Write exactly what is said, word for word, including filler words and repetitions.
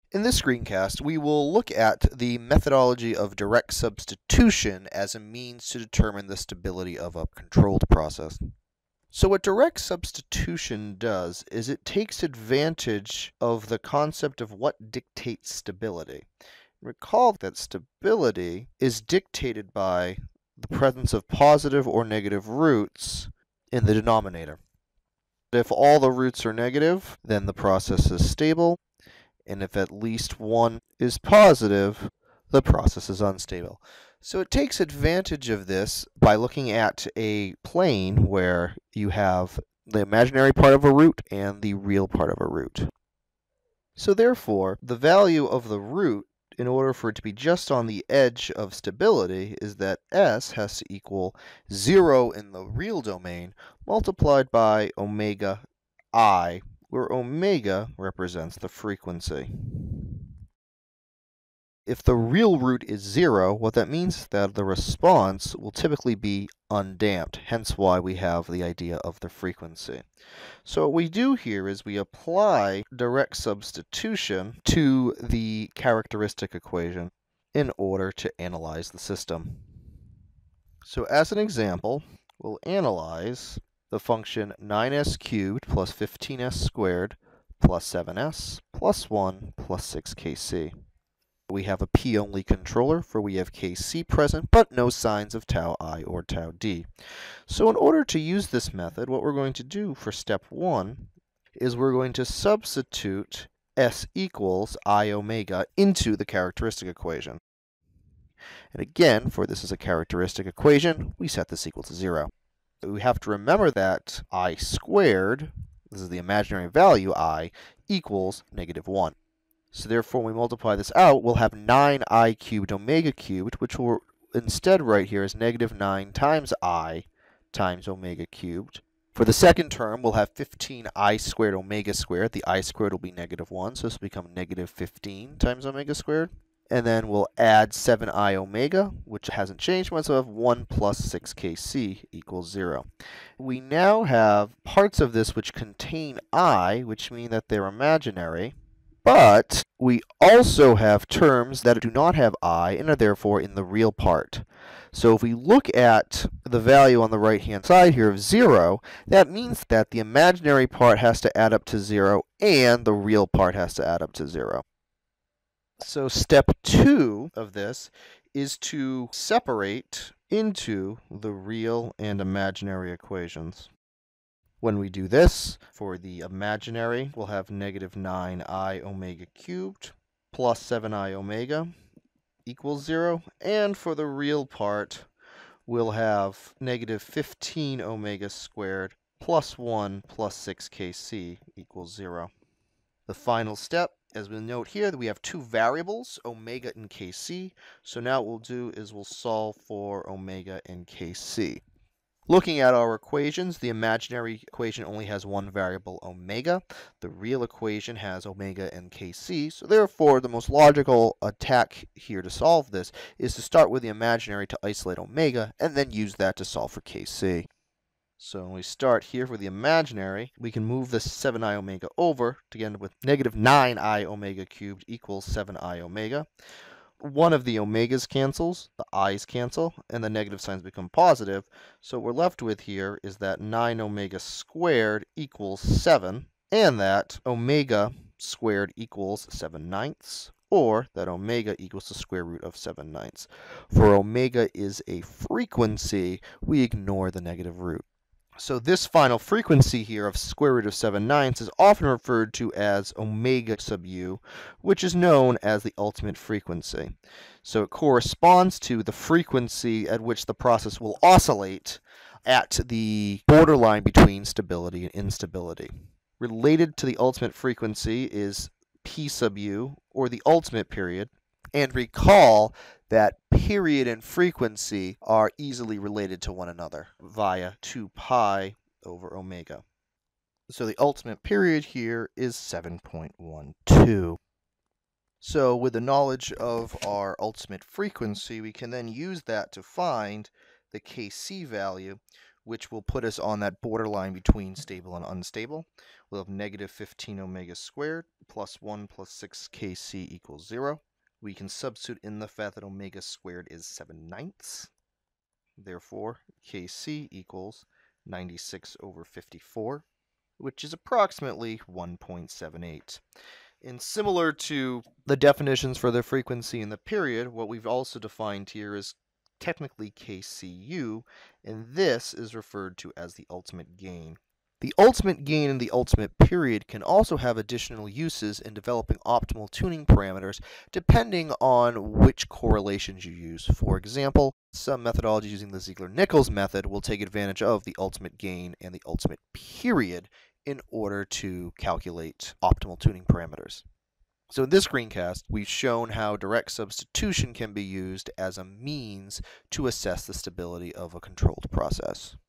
In this screencast, we will look at the methodology of direct substitution as a means to determine the stability of a controlled process. So what direct substitution does is it takes advantage of the concept of what dictates stability. Recall that stability is dictated by the presence of positive or negative roots in the denominator. If all the roots are negative, then the process is stable. And if at least one is positive, the process is unstable. So it takes advantage of this by looking at a plane where you have the imaginary part of a root and the real part of a root. So therefore, the value of the root, in order for it to be just on the edge of stability, is that S has to equal zero in the real domain multiplied by omega I, where omega represents the frequency. If the real root is zero, what that means is that the response will typically be undamped, hence why we have the idea of the frequency. So what we do here is we apply direct substitution to the characteristic equation in order to analyze the system. So as an example, we'll analyze the function nine s cubed plus fifteen s squared plus seven s plus one plus six k c. We have a p-only controller, for we have k c present, but no signs of tau I or tau d. So in order to use this method, what we're going to do for step one is we're going to substitute s equals I omega into the characteristic equation. And again, for this is a characteristic equation, we set this equal to zero. We have to remember that I squared, this is the imaginary value I, equals negative one. So therefore, when we multiply this out, we'll have nine I cubed omega cubed, which we'll instead write here as negative nine times I times omega cubed. For the second term, we'll have fifteen I squared omega squared. The I squared will be negative one, so this will become negative fifteen times omega squared. And then we'll add seven I omega, which hasn't changed much, so we'll have one plus six k c equals zero. We now have parts of this which contain I, which mean that they're imaginary, but we also have terms that do not have I and are therefore in the real part. So if we look at the value on the right-hand side here of zero, that means that the imaginary part has to add up to zero and the real part has to add up to zero. So step two of this is to separate into the real and imaginary equations. When we do this, for the imaginary, we'll have negative nine I omega cubed plus seven I omega equals zero. And for the real part, we'll have negative fifteen omega squared plus one plus six k c equals zero. The final step, as we note here, that we have two variables, omega and kc. So now what we'll do is we'll solve for omega and kc. Looking at our equations, the imaginary equation only has one variable, omega. The real equation has omega and kc. So therefore, the most logical attack here to solve this is to start with the imaginary to isolate omega, and then use that to solve for kc. So when we start here for the imaginary, we can move this seven I omega over to end with negative nine I omega cubed equals seven I omega. One of the omegas cancels, the i's cancel, and the negative signs become positive. So what we're left with here is that nine omega squared equals seven, and that omega squared equals seven ninths, or that omega equals the square root of seven ninths. For omega is a frequency, we ignore the negative root. So this final frequency here of square root of seven ninths is often referred to as omega sub u, which is known as the ultimate frequency. So it corresponds to the frequency at which the process will oscillate at the borderline between stability and instability. Related to the ultimate frequency is p sub u, or the ultimate period. And recall that period and frequency are easily related to one another via two pi over omega. So the ultimate period here is seven point one two. So with the knowledge of our ultimate frequency, we can then use that to find the kc value, which will put us on that borderline between stable and unstable. We'll have negative fifteen omega squared plus one plus six K C equals zero. We can substitute in the fact that omega squared is seven ninths. Therefore, K C equals ninety-six over fifty-four, which is approximately one point seven eight. And similar to the definitions for the frequency and the period, what we've also defined here is technically K C U, and this is referred to as the ultimate gain. The ultimate gain and the ultimate period can also have additional uses in developing optimal tuning parameters depending on which correlations you use. For example, some methodologies using the Ziegler-Nichols method will take advantage of the ultimate gain and the ultimate period in order to calculate optimal tuning parameters. So in this screencast, we've shown how direct substitution can be used as a means to assess the stability of a controlled process.